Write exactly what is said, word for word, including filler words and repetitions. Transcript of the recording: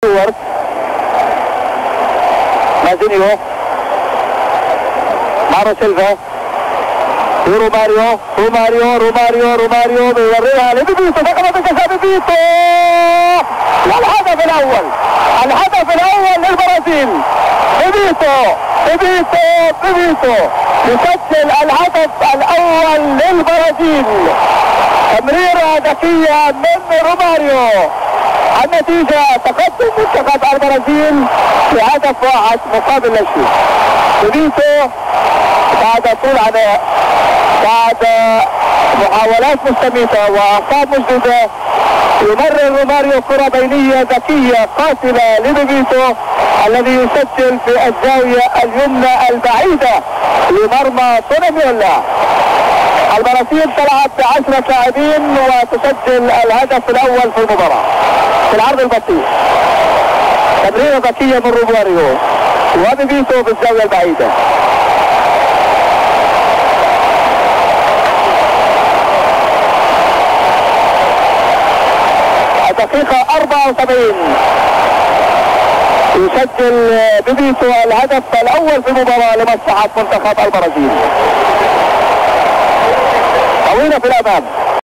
مازينيو، مارو سيلفا، روماريو روماريو روماريو روماريو بيوريها لبيبيتو، ضربة الجزاء بيبيتو والهدف الأول، الهدف الأول للبرازيل. بيبيتو بيبيتو بيبيتو يسجل الهدف الأول للبرازيل. تمريرة ذكية من روماريو. النتيجة تقدم منتخب البرازيل بهدف واحد مقابل لا شيء. بيبيتو بعد طول عناء، بعد محاولات مستميتة وأعصاب مجددة، يمرر روماريو كرة بينية ذكية قاتلة لبيبيتو الذي يسجل في الزاوية اليمنى البعيدة لمرمى سونيميولا. البرازيل تلعب بعشرة لاعبين وتسجل الهدف الأول في المباراة في العرض البطيء. تمريرة ذكية من روماريو وبيبيتو بالزاوية البعيدة. الدقيقة أربعة وسبعين يسجل بيبيتو الهدف الأول في المباراة لمصلحة منتخب البرازيل. طويلة في الأمام.